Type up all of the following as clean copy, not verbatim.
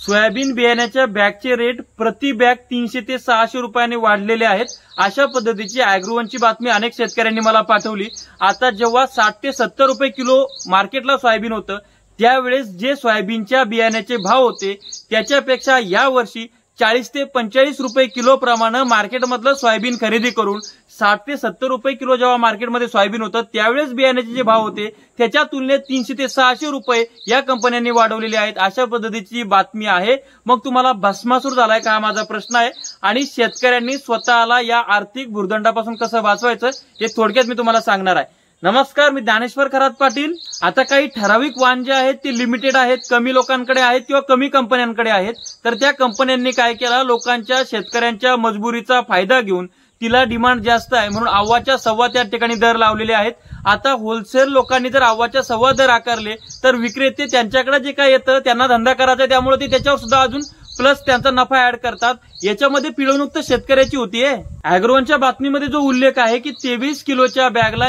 Soybean बियाण्याच्या बॅगचे rate प्रति bag 300 ते 600 रुपयांनी वाढलेले आहेत। अशा पद्धतीची अॅग्रोवनची बातमी अनेक शेतकऱ्यांनी मला पाठवली। आता जेव्हा 60 ते 70 रुपये किलो मार्केटला सोयाबीन होतं त्यावेळेस जे सोयाबीनच्या बियाण्याचे भाव होते त्याच्यापेक्षा यावर्षी 40 ते 45 रुपये किलो प्रमाणे मार्केटमधलं सोयाबीन खरेदी करून 60 ते 70 रुपये किलो जेव्हा मार्केटमध्ये सोयाबीन होतं त्यावेळेस बियाण्याचे जे भाव होते त्याच्या तुलनेत 300 ते 600 रुपये या कंपन्यांनी वाढवलेले आहेत। अशा पद्धतीची बातमी आहे। मग तुम्हाला भस्मासूर झालाय का हा माझा प्रश्न आहे। आणि शेतकऱ्यांनी स्वतःला या आर्थिक भुर्दंडापासून कसं वाचवायचं हे थोडक्यात मी तुम्हाला सांगणार आहे। नमस्कार, मी ज्ञानेश्वर खरात पाटील। आता काही ठराविक वाहन जे आहेत ते लिमिटेड आहेत, कमी लोकांकडे आहेत किंवा कमी कंपन्यांकडे आहेत। तर त्या कंपन्यांनी काय केलं, लोकांच्या शेतकऱ्यांच्या मजबुरीचा फायदा घेऊन तिला डिमांड जास्त आहे म्हणून अव्वाच्या सव्वा त्या ठिकाणी दर लावलेले आहेत। आता होलसेल लोकांनी जर अव्वाच्या सव्वा दर आकारले तर विक्रेते त्यांच्याकडे जे काय येतं त्यांना धंदा करायचा त्यामुळे ते त्याच्यावर सुद्धा अजून प्लस त्यांचा नफा ऍड करतात। याच्यामध्ये पिळवणूक तर शेतकऱ्याची होतीये। अॅग्रोवनच्या बातमीमध्ये जो उल्लेख आहे की 23 किलोच्या बॅगला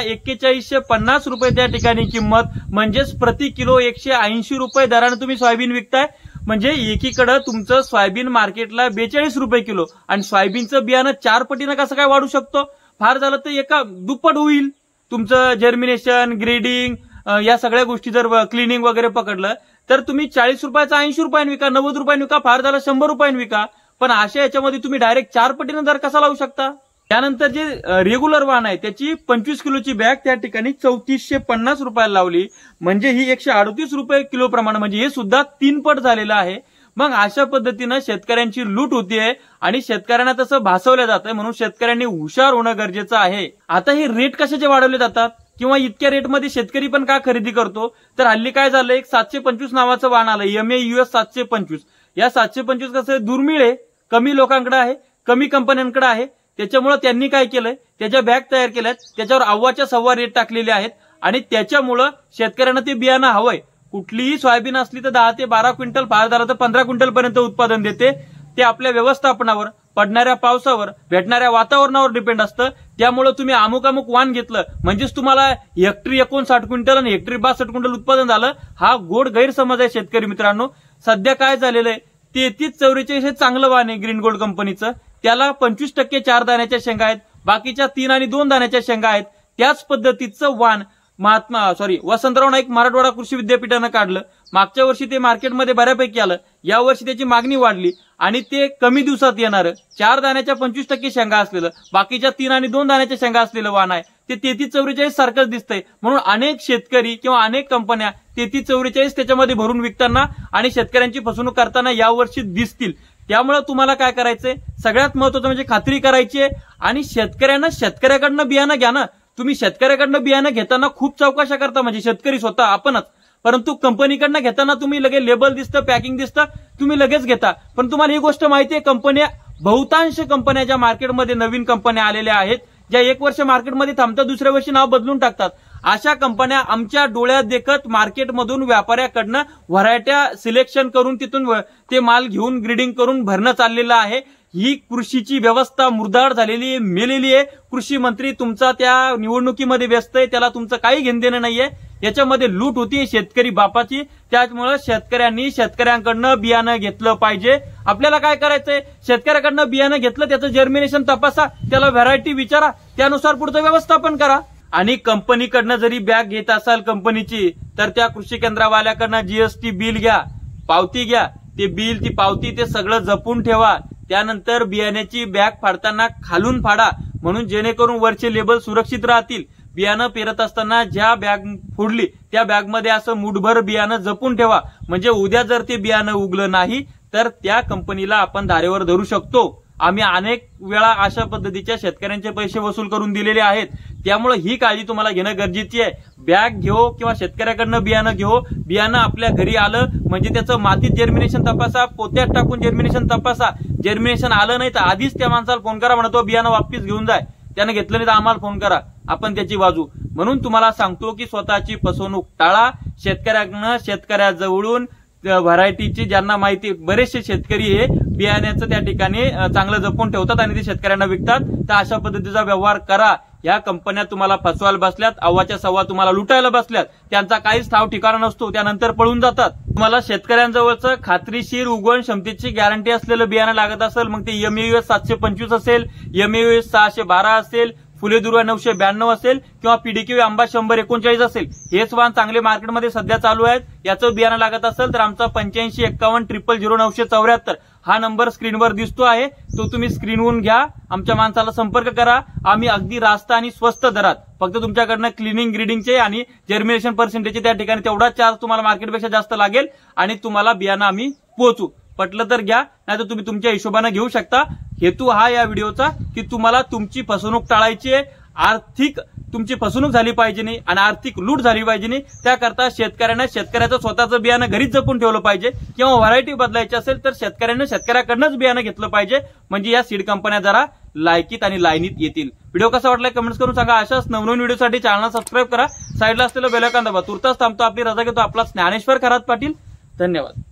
4150 रुपये त्या ठिकाणी किंमत, म्हणजेच प्रति किलो 180 रुपये दराने तुम्ही सोयाबीन विकताय। म्हणजे एकीकडे तुमचं सोयाबीन मार्केटला 42 रुपये किलो आणि सोयाबीनचं बियाणं 4 पटीनं कसं काय वाढू शकतो? फार झालं तर एका दुप्पट होईल तुमचं जर्मिनेशन, ग्रेडिंग, या सगळ्या गोष्टी जर क्लिनिंग वगैरे पकडलं तर तुम्ही 40 रुपयाचा 80 रुपयांनी विका, 90 रुपयांनी विका, फार झालं 100 रुपयांनी विका। पण अशा याच्यामध्ये तुम्ही डायरेक्ट 4 पटीनं दर कसा लावू शकता? त्यानंतर जे रेग्युलर वाहन आहे त्याची 25 किलोची बॅग त्या ठिकाणी 3450 रुपयाला लावली, म्हणजे ही 138 रुपये किलो प्रमाणे, म्हणजे हे सुद्धा 3 पट झालेलं आहे। मग अशा पद्धतीनं शेतकऱ्यांची लूट होतीये आणि शेतकऱ्यांना तसं भासवलं जातंय, म्हणून शेतकऱ्यांनी हुशार होणं गरजेचं आहे। आता हे रेट कशाचे वाढवले जातात किंवा इतक्या रेटमध्ये शेतकरी पण का खरेदी करतो? तर हल्ली काय झालं, एक 725 नावाचं वाहन आलं, MAUS 725। या 725 कसं दुर्मिळ आहे, कमी लोकांकडे आहे, कमी कंपन्यांकडे आहे। त्याच्यामुळे त्यांनी काय केलंय, त्याच्या बॅग तयार केल्यात, त्याच्यावर अव्वाच्या सव्वा रेट टाकलेले आहेत आणि त्याच्यामुळं शेतकऱ्यांना ते बियाणं हवंय। कुठलीही सोयाबीन असली तर 10 ते 12 क्विंटल, फार झालं तर 15 क्विंटल पर्यंत उत्पादन देते। ते आपल्या व्यवस्थापनावर, पडणाऱ्या पावसावर, भेटणाऱ्या वातावरणावर डिपेंड असतं। त्यामुळे तुम्ही अमुक वाहन घेतलं म्हणजेच तुम्हाला हेक्टरी 59 क्विंटल आणि हेक्टरी 62 क्विंटल उत्पादन झालं, हा गोड गैरसमज आहे शेतकरी मित्रांनो। सध्या काय झालेलं आहे, 3344 हे चांगलं वाहन आहे ग्रीन गोल्ड कंपनीचं, त्याला 25% 4 दाण्याच्या शेंगा आहेत, बाकीच्या 3 आणि 2 दाण्याच्या शेंगा आहेत। त्याच पद्धतीचं वाहन वसंतराव नाईक मराठवाडा कृषी विद्यापीठानं काढलं। मागच्या वर्षी ते मार्केटमध्ये बऱ्यापैकी आलं, या वर्षी त्याची मागणी वाढली आणि ते कमी दिवसात येणारं 4 दाण्याच्या 25% शेंगा असलेलं, बाकीच्या 3 आणि 2 दाण्याच्या शेंगा असलेलं वाहन आहे। ते 3344 सारखंच दिसतंय, म्हणून अनेक शेतकरी किंवा अनेक कंपन्या 3344 त्याच्यामध्ये भरून विकताना आणि शेतकऱ्यांची फसवणूक करताना यावर्षी दिसतील। त्यामुळे तुम्हाला काय करायचंय, सगळ्यात महत्त्वाचं म्हणजे खात्री करायची आहे आणि शेतकऱ्याकडनं बियाणं घ्या ना। तुम्ही शेतकऱ्याकडनं बियाणं घेताना खूप चौकशा करता, म्हणजे शेतकरी स्वतः आपणच, परंतु कंपनीकडनं घेताना तुम्ही लगेच लेबल दिसतं, पॅकिंग दिसतं, तुम्ही लगेच घेता। पण तुम्हाला ही गोष्ट माहिती आहे, बहुतांश कंपन्या ज्या मार्केटमध्ये नवीन कंपन्या आलेल्या आहेत, ज्या 1 वर्ष मार्केटमध्ये थांबतात, दुसऱ्या वर्षी नाव बदलून टाकतात, अशा कंपन्या आमच्या डोळ्यात देखत मार्केटमधून व्यापाऱ्याकडनं व्हरायट्या सिलेक्शन करून तिथून ते माल घेऊन ग्रेडिंग करून भरणं चाललेलं आहे। ही कृषीची व्यवस्था मुरदाड झालेली आहे, मेलेली आहे। कृषी मंत्री तुमचा त्या निवडणुकीमध्ये व्यस्त आहे, त्याला तुमचं काही घेणं देणं नाहीये। याच्यामध्ये लूट होती शेतकरी बापाची। त्यामुळे शेतकऱ्यांकडनं बियाणं घेतलं पाहिजे। आपल्याला काय करायचंय, शेतकऱ्याकडनं बियाणं घेतलं, त्याचं जर्मिनेशन तपासा, त्याला व्हरायटी विचारा, त्यानुसार पुढचं व्यवस्थापन करा। आणि कंपनीकडनं जरी बॅग घेत असाल कंपनीची, तर त्या कृषी केंद्रावाल्याकडनं GST बिल घ्या, पावती घ्या, ते बिल, ती पावती, ते सगळं जपून ठेवा। त्यानंतर बियाण्याची बॅग फाडताना खालून फाडा, म्हणून जेणेकरून वरचे लेबल सुरक्षित राहतील। बियाणं पेरत असताना ज्या बॅग फोडली त्या बॅगमध्ये असं मुठभर बियाणं जपून ठेवा, म्हणजे उद्या जर ते बियाणं उगलं नाही तर त्या कंपनीला आपण धारेवर धरू शकतो। आम्ही अनेक वेळा अशा पद्धतीच्या शेतकऱ्यांचे पैसे वसूल करून दिलेले आहेत। त्यामुळे ही काळजी तुम्हाला घेणं गरजेची आहे। बॅग घेऊ किंवा शेतकऱ्याकडनं बियाणं घेऊ, बियाणं आपल्या घरी आलं म्हणजे त्याचं मातीत जर्मिनेशन तपासा, पोत्यात टाकून जर्मिनेशन तपासा। जर्मिनेशन आलं नाही तर आधीच त्या माणसाला फोन करा, म्हणतो बियाणं वापस घेऊन जाय, त्यानं घेतलं नाही तर आम्हाला फोन करा, आपण त्याची बाजू। म्हणून तुम्हाला सांगतो की स्वतःची फसवणूक टाळा। शेतकऱ्याजवळून व्हरायटीची ज्यांना माहिती, बरेचसे शेतकरी हे बियाण्याचं त्या ठिकाणी चांगलं जपून ठेवतात आणि ते शेतकऱ्यांना विकतात, तर अशा पद्धतीचा व्यवहार करा। या कंपन्या तुम्हाला फसवायला बसल्यात, अव्वाच्या सव्वा तुम्हाला लुटायला बसल्यात. त्यांचा काहीच ठाव ठिकाणा नसतो, त्यानंतर पळून जातात. तुम्हाला शेतकऱ्यांजवळचं खात्रीशीर उगवण क्षमतेची गॅरंटी असलेलं बियाणं लागत असेल, मग ते MAUS 725 असेल, MAUS 612 असेल, फुले दुर्वा 992 असेल किंवा PDQ आंबा 139 असेल, हेच वाहन चांगले मार्केटमध्ये सध्या चालू आहेत. याचं बियाणं लागत असेल तर आमचा 8551000974 हा नंबर स्क्रीनवर दिसतो आहे, तो तुम्ही स्क्रीनवरून घ्या, आमच्या माणसाला संपर्क करा. आम्ही अगदी रास्त आणि स्वस्त दरात, फक्त तुमच्याकडनं क्लिनिंग ग्रीडिंगचे आणि जर्मिनेशन पर्सेंटेजचे त्या ठिकाणी तेवढा चार्ज तुम्हाला मार्केटपेक्षा जास्त लागेल आणि तुम्हाला बियाणं आम्ही पोहोचू. पटलं तर घ्या, नाहीतर तुम्ही तुमच्या हिशोबाने घेऊ शकता. हेतू हा या व्हिडिओचा की तुम्हाला तुमची फसवणूक टाळायची आहे, आर्थिक तुमची फसवणूक झाली पाहिजे नाही आणि आर्थिक लूट झाली पाहिजे नाही. त्याकरता शेतकऱ्याचं स्वतःचं बियाणं घरीच जपून ठेवलं पाहिजे किंवा व्हरायटी बदलायची असेल तर शेतकऱ्याकडनंच बियाणं घेतलं पाहिजे, म्हणजे या सीड कंपन्या जरा लायकीत आणि लाईनीत येतील. व्हिडिओ कसा वाटलाय कमेंट्स करून सांगा. अशाच नवनवीन व्हिडिओसाठी चॅनल सबस्क्राईब करा, साईडला असलेलं बेल आयकॉन दाबा. तुर्तास थांबतो, आपली रजा घेतो. आपला ज्ञानेश्वर खरात पाटील. धन्यवाद.